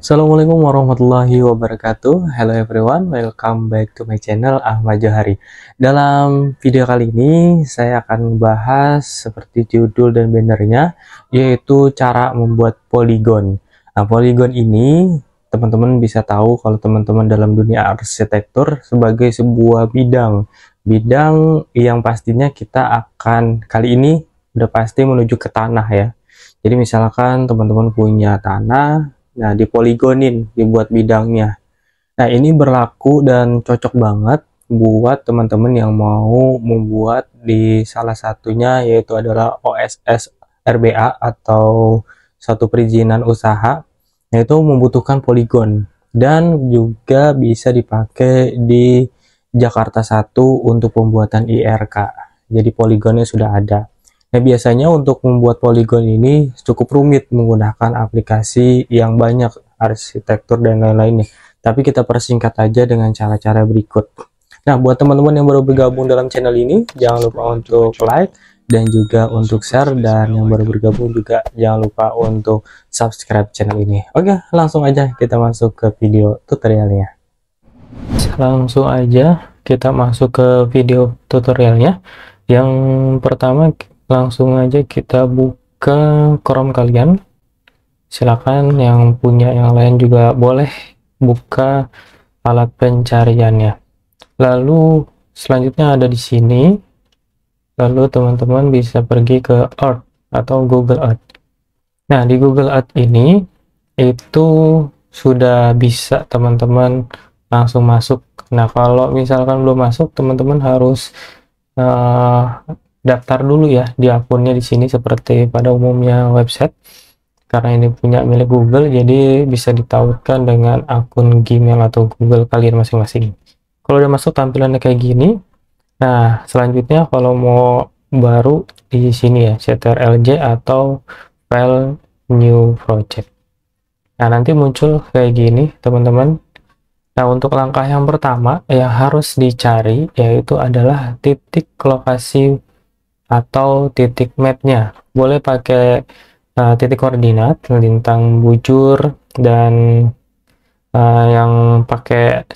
Assalamualaikum warahmatullahi wabarakatuh. Hello everyone, welcome back to my channel Ahmad Johari. Dalam video kali ini saya akan membahas seperti judul dan bannernya, yaitu cara membuat poligon. Nah, poligon ini teman-teman bisa tahu kalau teman-teman dalam dunia arsitektur sebagai sebuah bidang yang pastinya kita akan kali ini udah pasti menuju ke tanah ya. Jadi misalkan teman-teman punya tanah, nah dipoligonin, dibuat bidangnya. Nah ini berlaku dan cocok banget buat teman-teman yang mau membuat di salah satunya yaitu adalah OSS RBA atau suatu perizinan usaha, yaitu membutuhkan poligon dan juga bisa dipakai di Jakarta 1 untuk pembuatan IRK. Jadi poligonnya sudah ada. Nah, biasanya untuk membuat poligon ini cukup rumit menggunakan aplikasi yang banyak, arsitektur dan lain-lainnya. Tapi kita persingkat aja dengan cara-cara berikut. Nah, buat teman-teman yang baru bergabung dalam channel ini, jangan lupa untuk like dan juga untuk share, dan yang baru bergabung juga jangan lupa untuk subscribe channel ini. Oke, langsung aja kita masuk ke video tutorialnya. Langsung aja kita masuk ke video tutorialnya. Yang pertama, langsung aja kita buka Chrome kalian. Silakan yang punya yang lain juga boleh buka alat pencariannya. Lalu selanjutnya ada di sini. Lalu teman-teman bisa pergi ke Earth atau Google Earth. Nah, di Google Earth ini itu sudah bisa teman-teman langsung masuk. Nah, kalau misalkan belum masuk, teman-teman harus daftar dulu ya di akunnya di sini seperti pada umumnya website. Karena ini punya milik Google, jadi bisa ditautkan dengan akun Gmail atau Google kalian masing-masing. Kalau udah masuk tampilannya kayak gini. Nah, selanjutnya kalau mau baru di sini ya, CTRL-J atau File New Project. Nah, nanti muncul kayak gini, teman-teman. Nah, untuk langkah yang pertama yang harus dicari yaitu adalah titik lokasi atau titik mapnya. Boleh pakai titik koordinat, lintang bujur, dan yang pakai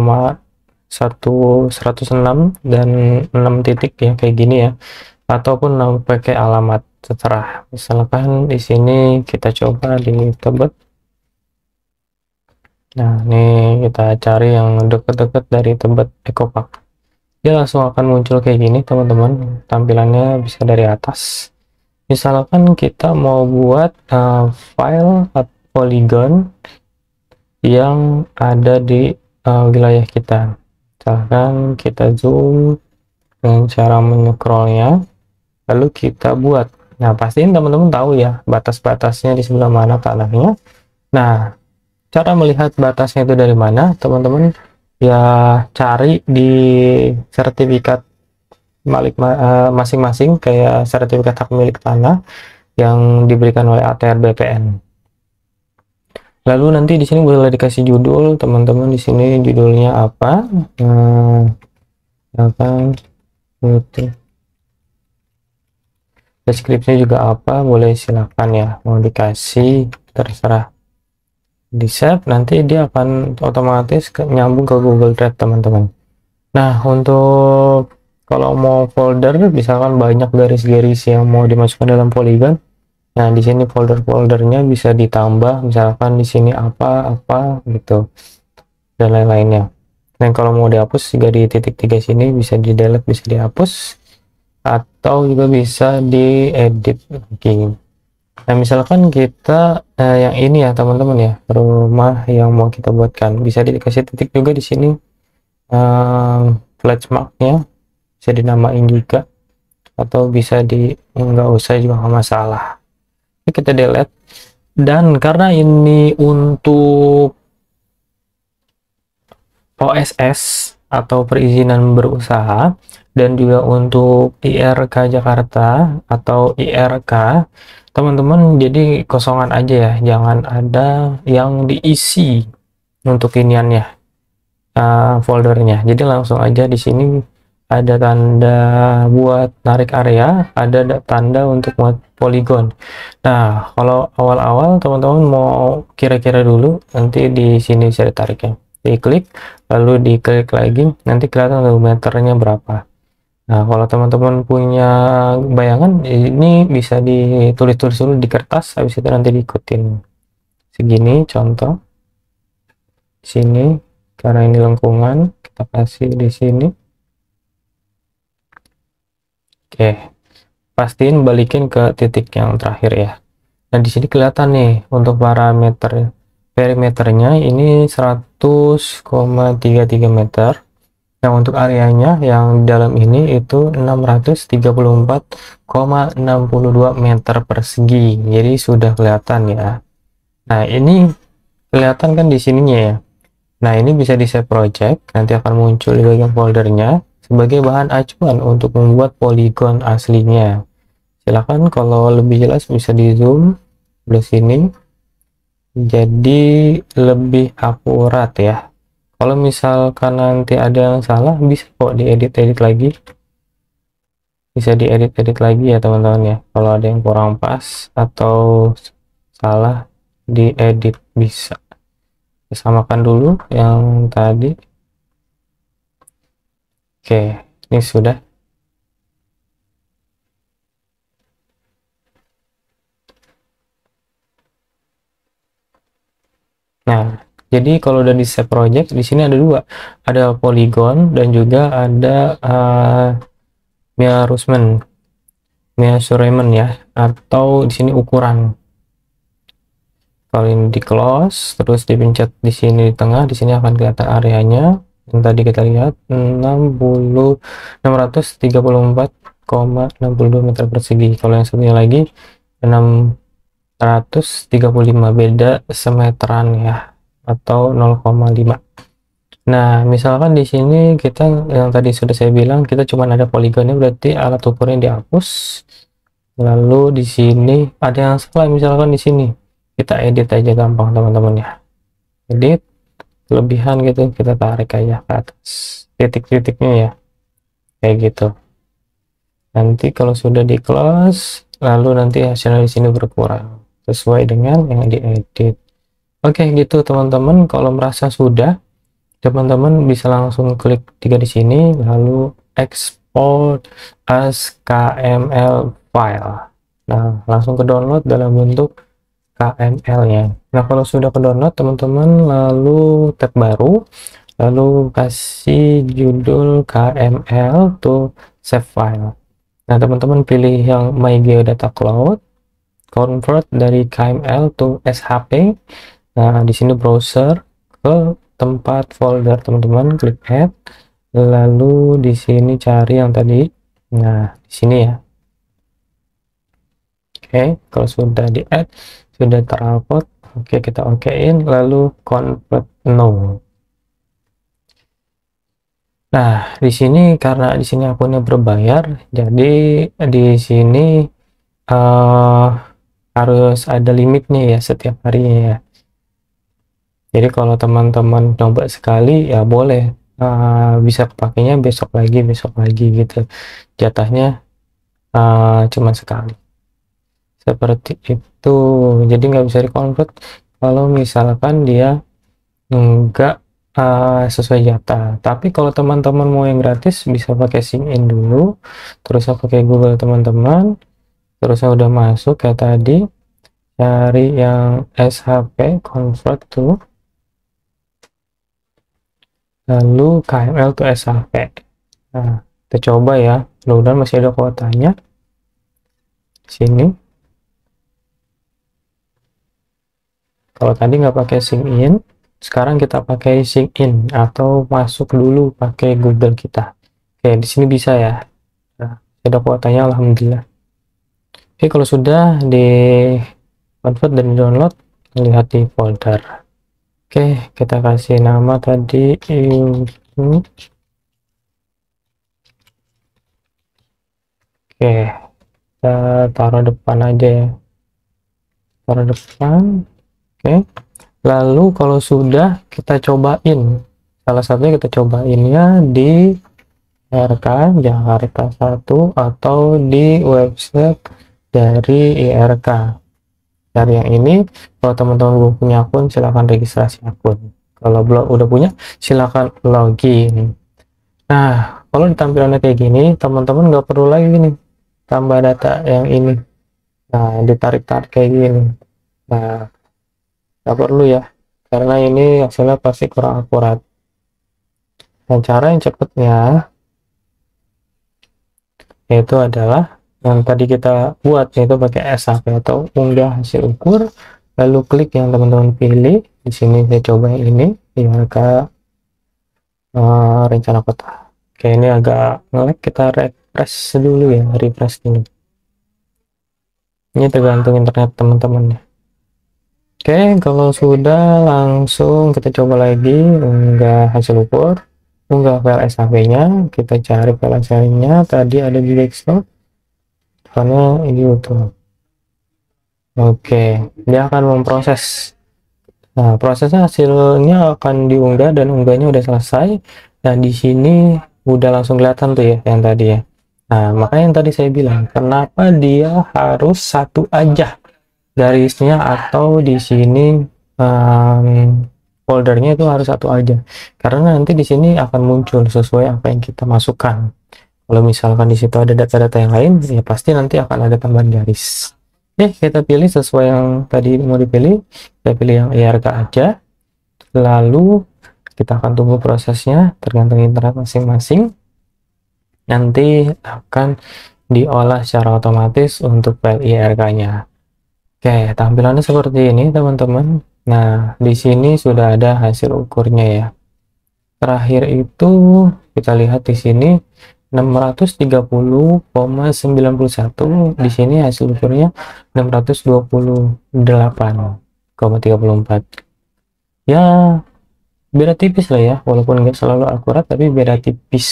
1,106 dan 6 titik ya kayak gini ya, ataupun pakai alamat, terserah. Misalkan di sini kita coba di Tebet. Nah, ini kita cari yang dekat-dekat dari Tebet Eco Park. Dia langsung akan muncul kayak gini, teman-teman. Tampilannya bisa dari atas. Misalkan kita mau buat file atau poligon yang ada di wilayah kita. Misalkan kita zoom dengan cara menycrollnya, lalu kita buat. Nah, pastiin teman-teman tahu ya batas-batasnya di sebelah mana tanahnya. Nah, cara melihat batasnya itu dari mana, teman-teman ya cari di sertifikat masing-masing, kayak sertifikat hak milik tanah yang diberikan oleh ATR BPN. Lalu nanti di sini boleh dikasih judul, teman-teman. Di sini judulnya apa? Deskripsinya juga apa? Boleh silakan ya, mau dikasih, terserah. Di save, nanti dia akan otomatis nyambung ke Google Drive, teman-teman. Nah, untuk kalau mau folder, misalkan banyak garis-garis yang mau dimasukkan dalam poligon, nah di sini folder-foldernya bisa ditambah, misalkan di sini apa gitu dan lain-lainnya. Dan kalau mau dihapus juga di titik 3 sini bisa di delete, bisa dihapus, atau juga bisa diedit lagi. Nah, misalkan kita yang ini ya teman-teman ya, rumah yang mau kita buatkan, bisa dikasih titik juga di sini, flag marknya bisa dinamain juga, atau bisa nggak usah juga nggak masalah. Ini kita delete. Dan karena ini untuk OSS atau perizinan berusaha, dan juga untuk IRK Jakarta atau IRK, teman-teman jadi kosongan aja ya, jangan ada yang diisi untuk iniannya, foldernya. Jadi langsung aja di sini ada tanda buat narik area, ada tanda untuk buat poligon. Nah, kalau awal-awal teman-teman mau kira-kira dulu, nanti di sini bisa ditarik ya. Diklik, lalu diklik lagi, nanti kelihatan meternya berapa. Nah, kalau teman-teman punya bayangan, ini bisa ditulis-tulis dulu di kertas, habis itu nanti diikutin. Segini contoh. Sini, karena ini lengkungan, kita kasih di sini. Oke, pastiin balikin ke titik yang terakhir ya. Nah, di sini kelihatan nih untuk perimeternya ini 100,33 meter. Yang untuk areanya yang dalam ini itu 634,62 meter persegi. Jadi sudah kelihatan ya. Nah, ini kelihatan kan di sininya ya. Nah, ini bisa di save project, nanti akan muncul di bagian foldernya sebagai bahan acuan untuk membuat poligon aslinya. Silahkan kalau lebih jelas bisa di zoom di sini, jadi lebih akurat ya. Kalau misalkan nanti ada yang salah, bisa kok diedit-edit lagi, bisa diedit-edit lagi ya teman-teman ya. Kalau ada yang kurang pas atau salah, diedit bisa. Samakan dulu yang tadi. Oke, ini sudah. Nah, jadi kalau udah di save project, di sini ada dua, ada polygon dan juga ada measurement ya, atau di sini ukuran. Kalau ini di close, terus dipencet di sini di tengah, di sini akan kelihatan areanya. Yang tadi kita lihat 634,62 meter persegi. Kalau yang satunya lagi 635, beda semeteran ya, atau 0,5. Nah, misalkan di sini kita yang tadi sudah saya bilang kita cuma ada poligonnya, berarti alat ukurnya dihapus. Lalu di sini ada yang salah, misalkan di sini kita edit aja gampang teman-teman ya. Edit kelebihan gitu, kita tarik aja ke atas titik-titiknya ya, kayak gitu. Nanti kalau sudah di close, lalu nanti hasilnya di sini berkurang sesuai dengan yang diedit. Oke, gitu teman-teman. Kalau merasa sudah, teman-teman bisa langsung klik 3 di sini, lalu export as KML file. Nah, langsung ke download dalam bentuk KML ya. Nah, kalau sudah ke download teman-teman, lalu tab baru, lalu kasih judul KML to save file. Nah, teman-teman pilih yang My Geodata Cloud, convert dari KML to SHP. Nah, di sini browser ke tempat folder teman-teman, klik add, lalu di sini cari yang tadi. Nah, di sini ya. Oke, kalau sudah di add, sudah terupload, oke kita okein, lalu convert no. Nah, di sini karena di sini akunnya berbayar, jadi di sini harus ada limitnya ya setiap harinya ya. Jadi kalau teman-teman coba sekali ya boleh, bisa pakainya besok lagi gitu. Jatahnya cuma sekali. Seperti itu. Jadi nggak bisa dikonvert kalau misalkan dia enggak sesuai jatah. Tapi kalau teman-teman mau yang gratis bisa pakai sign in dulu, terus pakai Google teman-teman, terus udah masuk kayak tadi, cari yang SHP convert to, lalu KML to SHP. Nah, kita coba ya, mudah-mudahan masih ada kuotanya. Sini. Kalau tadi nggak pakai sign in, sekarang kita pakai sign in atau masuk dulu pakai Google kita. Oke, di sini bisa ya. Nah, ada kuotanya alhamdulillah. Oke, kalau sudah di convert dan download, lihat di folder. Oke, kita kasih nama tadi info. Oke, kita taruh depan aja ya. Taruh depan. Oke, lalu kalau sudah kita cobain, salah satunya kita cobainnya di IRK Jakarta 1 atau di website dari IRK. Dari yang ini, kalau teman-teman belum punya akun, silahkan registrasi akun. Kalau belum udah punya, silahkan login. Nah, kalau di tampilannya kayak gini, teman-teman nggak perlu lagi nih tambah data yang ini. Nah, ditarik-tarik kayak gini. Nah, nggak perlu ya, karena ini hasilnya pasti kurang akurat. Dan cara yang cepatnya yaitu adalah yang tadi kita buat, yaitu pakai SAP atau unggah hasil ukur, lalu klik yang teman-teman pilih. Di sini saya coba yang ini, IRK rencana kota. Oke, ini agak nge-lag, kita refresh dulu ya, refresh dulu. Ini tergantung internet teman-teman ya. Oke, kalau sudah langsung kita coba lagi unggah hasil ukur, unggah file SAP-nya, kita cari file SAP-nya, tadi ada di desktop, karena ini YouTube. Oke, dia akan memproses. Nah, prosesnya hasilnya akan diunggah dan unggahnya udah selesai. Nah, di sini udah langsung kelihatan tuh ya yang tadi ya. Nah, makanya yang tadi saya bilang, kenapa dia harus satu aja garisnya, atau di sini foldernya itu harus satu aja. Karena nanti di sini akan muncul sesuai apa yang kita masukkan. Kalau misalkan di situ ada data-data yang lain, ya pasti nanti akan ada tambahan garis. Oke, kita pilih sesuai yang tadi mau dipilih. Kita pilih yang IRK aja. Lalu kita akan tunggu prosesnya, tergantung internet masing-masing. Nanti akan diolah secara otomatis untuk file IRK-nya. Oke, tampilannya seperti ini, teman-teman. Nah, di sini sudah ada hasil ukurnya ya. Terakhir itu kita lihat di sini 630,91, di sini hasil ukurnya 628,34. Ya, beda tipis lah ya, walaupun nggak selalu akurat, tapi beda tipis.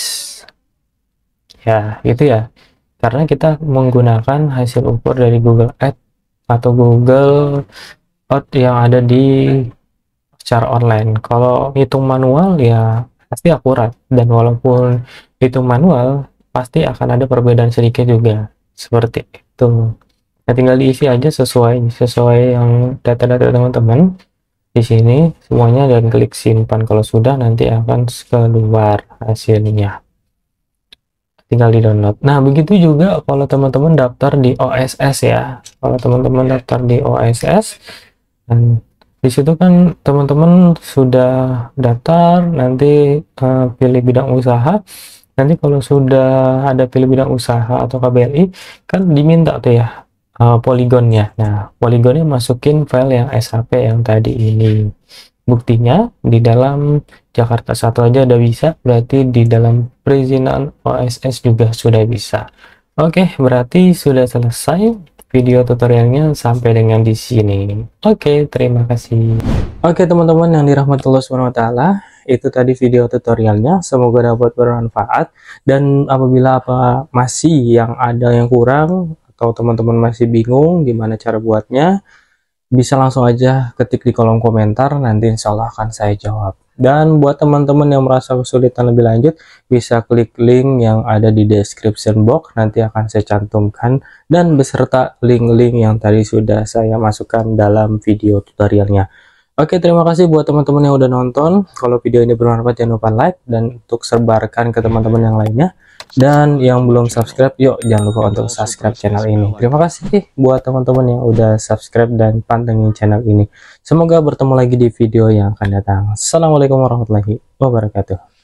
Ya, gitu ya. Karena kita menggunakan hasil ukur dari Google Ads atau Google Ads yang ada di secara online. Kalau hitung manual ya pasti akurat, dan walaupun itu manual pasti akan ada perbedaan sedikit juga, seperti itu. Nah, tinggal diisi aja sesuai yang data-data teman-teman di sini semuanya, dan klik simpan. Kalau sudah, nanti akan keluar hasilnya, tinggal di download. Nah, begitu juga kalau teman-teman daftar di OSS ya. Kalau teman-teman daftar di OSS, dan di situ kan teman-teman sudah daftar, nanti pilih bidang usaha. Nanti kalau sudah ada pilih bidang usaha atau KBLI, kan diminta tuh ya poligonnya. Nah, poligonnya masukin file yang SAP yang tadi ini. Buktinya di dalam Jakarta 1 aja udah bisa, berarti di dalam perizinan OSS juga sudah bisa. Oke, berarti sudah selesai video tutorialnya sampai dengan di sini. Oke, terima kasih. Oke, teman-teman yang dirahmati Allah SWT, itu tadi video tutorialnya. Semoga dapat bermanfaat, dan apabila masih yang ada yang kurang, atau teman-teman masih bingung gimana cara buatnya, bisa langsung aja ketik di kolom komentar, nanti insya Allah akan saya jawab. Dan buat teman-teman yang merasa kesulitan lebih lanjut, bisa klik link yang ada di description box, nanti akan saya cantumkan, dan beserta link-link yang tadi sudah saya masukkan dalam video tutorialnya. Oke, terima kasih buat teman-teman yang udah nonton. Kalau video ini bermanfaat, jangan lupa like, dan untuk sebarkan ke teman-teman yang lainnya. Dan yang belum subscribe, yuk jangan lupa untuk subscribe channel ini. Terima kasih buat teman-teman yang udah subscribe dan pantengin channel ini. Semoga bertemu lagi di video yang akan datang. Assalamualaikum warahmatullahi wabarakatuh.